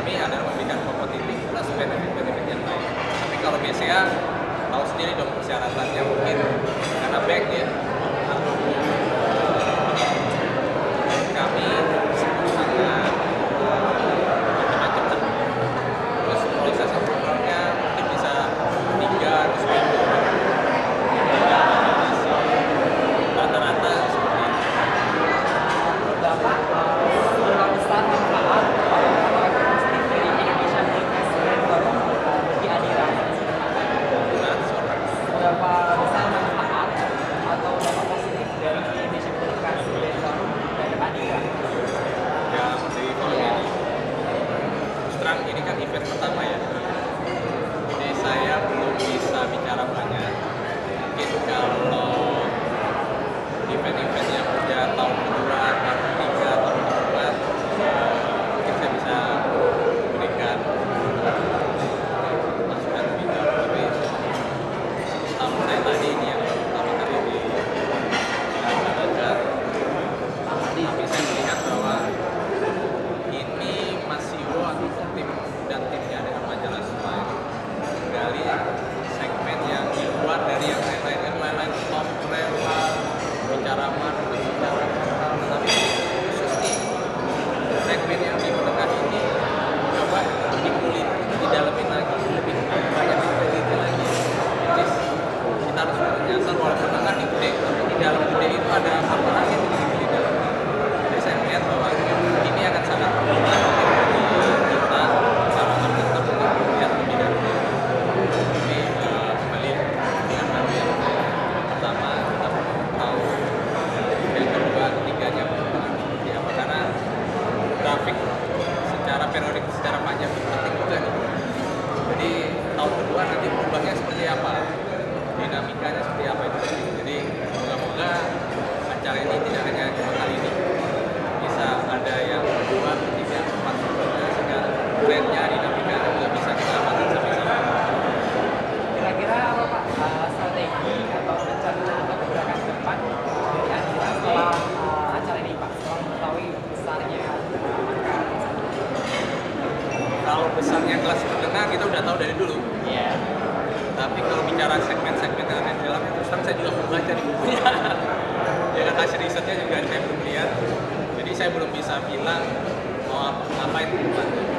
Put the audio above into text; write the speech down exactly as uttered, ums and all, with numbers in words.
kami adalah memberikan kompetitif plus benefit-benefit yang lain. Tapi kalau B C A tahu sendiri dong persyaratannya, mungkin karena bank ya, atau kami sangat macam-macam lah. Terus proses approvalnya mungkin bisa tiga atau seminggu. Rata-rata seperti itu. Bapak seberapa besar manfaat atau efektif dari Indonesia Broadcast Network di Adira? Nah, suara. Seberapa besar manfaat atau dampak positif dari Indonesia Broadcast Network dari Adira? Ya, dari film ini. Terus terang ini kan event pertama ya. Jadi saya belum bisa bicara banyak. Mungkin kalau event-event yang udah tahun kedua, tahun ketiga, tahun keempat, eh, mungkin saya bisa berikan masukan lebih jauh. Tapi tahun saya tadi ini yang pertama kali di Balaga, tapi saya melihat bahwa ini Mas Iwo atau tim dan timnya dengan majalah Smile menggali segmen yang di luar dari yang lain-lain. Kan lain-lain top, relevan, bicara marketing, bicara mental, tapi khusus nih segmen yang di menengah ini coba dikulik, didalemin lagi, lebih banyak detail lagi. Jadi kita harus menyasar walaupun menengah di gede, tapi di dalam gede itu ada apa lagi yang di dalam. Jadi saya melihat bahwa ini akan sangat berguna bagi kita para marketer untuk melihat lebih dalam. Jadi eh, kembali dengan hal yang pertama kita tahu, yang kedua ketiganya perubahan seperti apa, karena grafik secara periodik secara panjang itu penting juga nih. Jadi tahun kedua nanti berubahnya seperti apa, dinamikanya seperti apa itu penting. Jadi moga-moga acara ini tidak hanya cuma kali ini, bisa ada yang kedua, ketiga, empat berikutnya, sehingga trennya, dinamikanya juga bisa kita amati sama-sama. Kira-kira apa Pak eh, strategi atau rencana atau gerakan ke depan dari Adira setelah eh, acara ini Pak, setelah mengetahui besarnya angka tersebut? Kalau besarnya kelas menengah kita udah tahu dari dulu. Iya. Tapi kalau bicara segmen-segmen yang ada di dalamnya, terus terang saya juga belum baca di bukunya. Ya kan hasil risetnya juga saya belum lihat. Jadi saya belum bisa bilang mau ngapain ke depan.